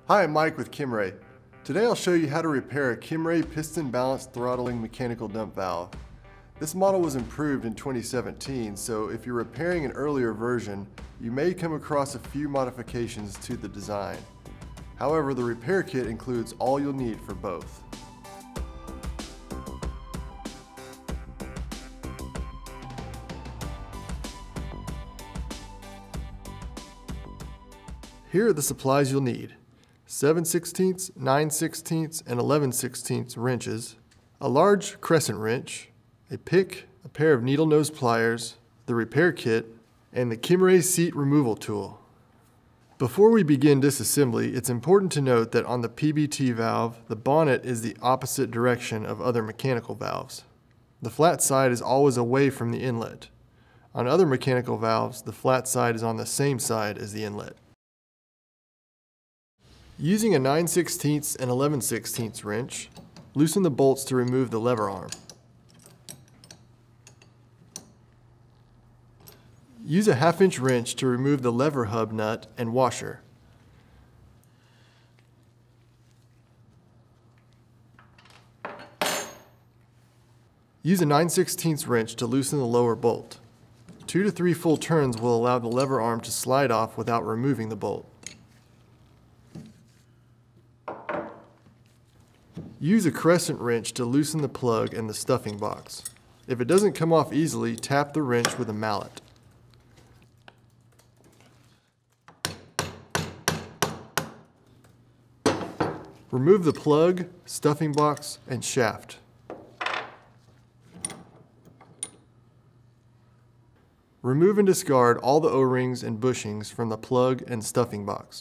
Hi, I'm Mike with Kimray. Today I'll show you how to repair a Kimray piston balanced throttling mechanical dump valve. This model was improved in 2017, so if you're repairing an earlier version, you may come across a few modifications to the design. However, the repair kit includes all you'll need for both. Here are the supplies you'll need: 7/16, 9/16, and 11/16 wrenches, a large crescent wrench, a pick, a pair of needle nose pliers, the repair kit, and the Kimray seat removal tool. Before we begin disassembly, it's important to note that on the PBT valve, the bonnet is the opposite direction of other mechanical valves. The flat side is always away from the inlet. On other mechanical valves, the flat side is on the same side as the inlet. Using a 9/16 and 11/16 wrench, loosen the bolts to remove the lever arm. Use a 1/2-inch wrench to remove the lever hub nut and washer. Use a 9/16 wrench to loosen the lower bolt. 2 to 3 full turns will allow the lever arm to slide off without removing the bolt. Use a crescent wrench to loosen the plug and the stuffing box. If it doesn't come off easily, tap the wrench with a mallet. Remove the plug, stuffing box, and shaft. Remove and discard all the O-rings and bushings from the plug and stuffing box.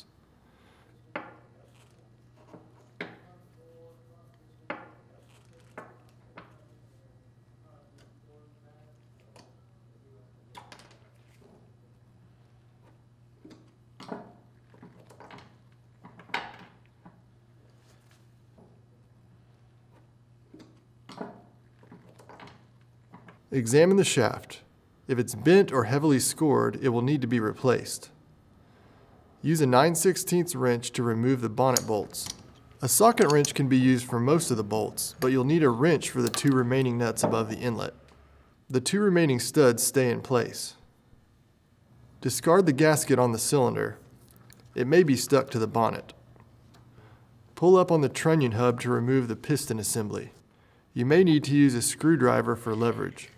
Examine the shaft. If it's bent or heavily scored, it will need to be replaced. Use a 9/16 wrench to remove the bonnet bolts. A socket wrench can be used for most of the bolts, but you'll need a wrench for the 2 remaining nuts above the inlet. The 2 remaining studs stay in place. Discard the gasket on the cylinder. It may be stuck to the bonnet. Pull up on the trunnion hub to remove the piston assembly. You may need to use a screwdriver for leverage.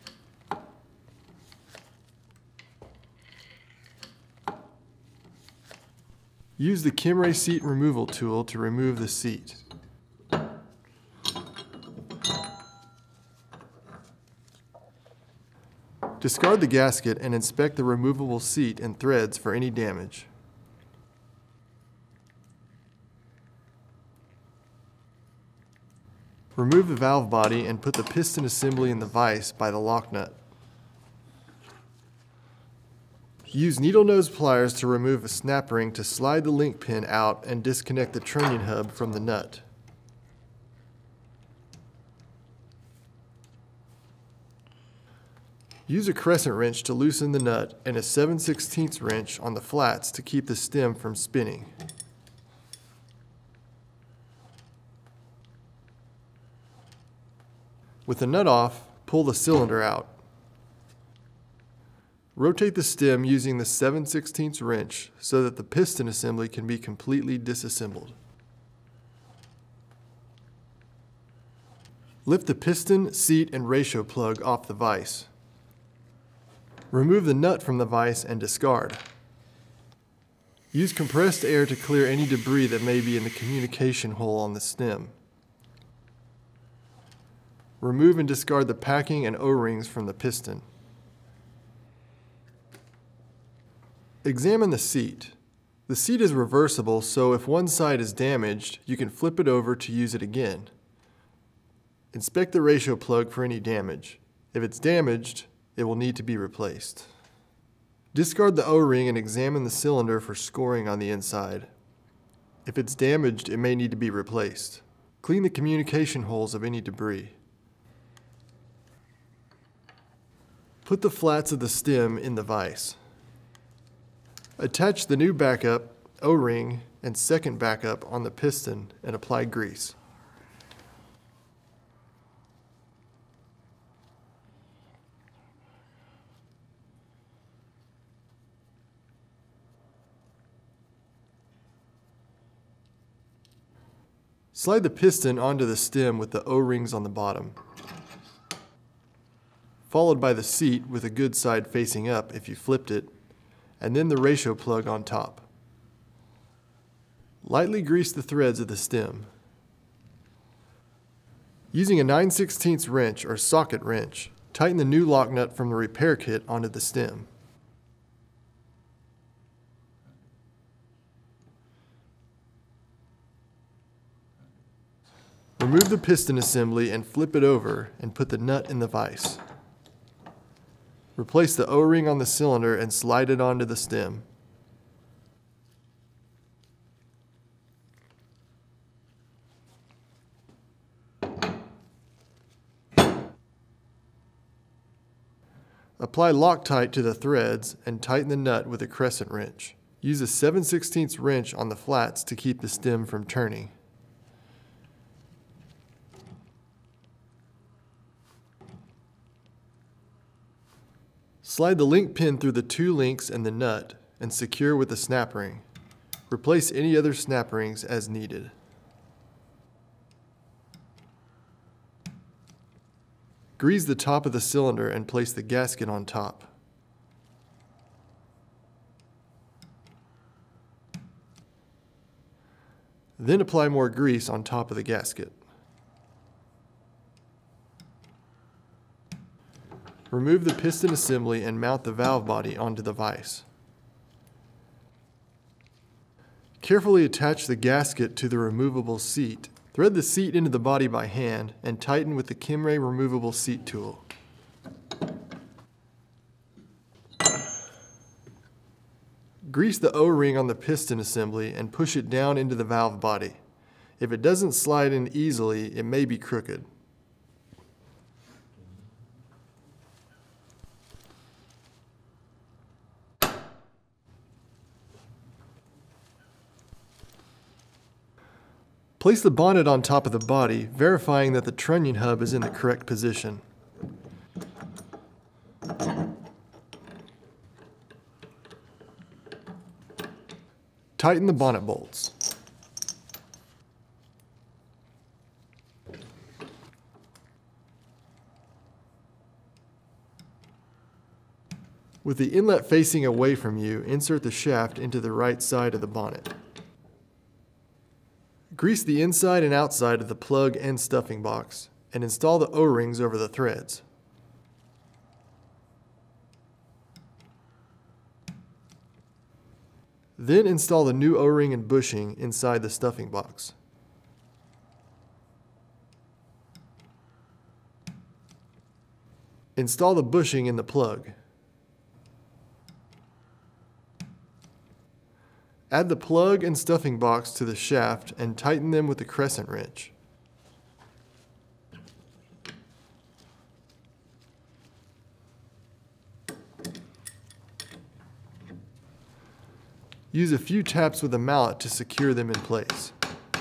Use the Kimray seat removal tool to remove the seat. Discard the gasket and inspect the removable seat and threads for any damage. Remove the valve body and put the piston assembly in the vise by the lock nut. Use needle nose pliers to remove a snap ring to slide the link pin out and disconnect the trunnion hub from the nut. Use a crescent wrench to loosen the nut and a 7/16 wrench on the flats to keep the stem from spinning. With the nut off, pull the cylinder out. Rotate the stem using the 7/16 wrench so that the piston assembly can be completely disassembled. Lift the piston, seat, and ratio plug off the vise. Remove the nut from the vise and discard. Use compressed air to clear any debris that may be in the communication hole on the stem. Remove and discard the packing and O-rings from the piston. Examine the seat. The seat is reversible, so if one side is damaged, you can flip it over to use it again. Inspect the ratio plug for any damage. If it's damaged, it will need to be replaced. Discard the O-ring and examine the cylinder for scoring on the inside. If it's damaged, it may need to be replaced. Clean the communication holes of any debris. Put the flats of the stem in the vise. Attach the new backup, O-ring, and second backup on the piston and apply grease. Slide the piston onto the stem with the O-rings on the bottom, followed by the seat with a good side facing up if you flipped it, and then the ratio plug on top. Lightly grease the threads of the stem. Using a 9/16 wrench or socket wrench, tighten the new lock nut from the repair kit onto the stem. Remove the piston assembly and flip it over and put the nut in the vise. Replace the O-ring on the cylinder and slide it onto the stem. Apply Loctite to the threads and tighten the nut with a crescent wrench. Use a 7/16 wrench on the flats to keep the stem from turning. Slide the link pin through the 2 links and the nut and secure with a snap ring. Replace any other snap rings as needed. Grease the top of the cylinder and place the gasket on top. Then apply more grease on top of the gasket. Remove the piston assembly and mount the valve body onto the vise. Carefully attach the gasket to the removable seat. Thread the seat into the body by hand and tighten with the Kimray removable seat tool. Grease the O-ring on the piston assembly and push it down into the valve body. If it doesn't slide in easily, it may be crooked. Place the bonnet on top of the body, verifying that the trunnion hub is in the correct position. Tighten the bonnet bolts. With the inlet facing away from you, insert the shaft into the right side of the bonnet. Grease the inside and outside of the plug and stuffing box, and install the O-rings over the threads. Then install the new O-ring and bushing inside the stuffing box. Install the bushing in the plug. Add the plug and stuffing box to the shaft and tighten them with a crescent wrench. Use a few taps with a mallet to secure them in place.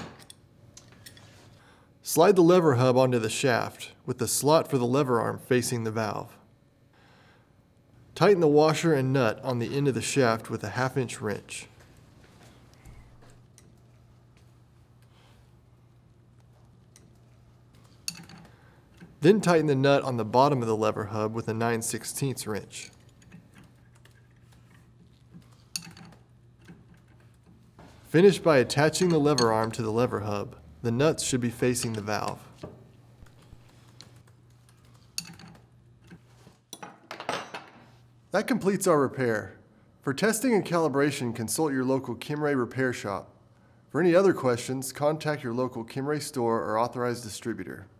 Slide the lever hub onto the shaft with the slot for the lever arm facing the valve. Tighten the washer and nut on the end of the shaft with a 1/2-inch wrench. Then tighten the nut on the bottom of the lever hub with a 9/16 wrench. Finish by attaching the lever arm to the lever hub. The nuts should be facing the valve. That completes our repair. For testing and calibration, consult your local Kimray repair shop. For any other questions, contact your local Kimray store or authorized distributor.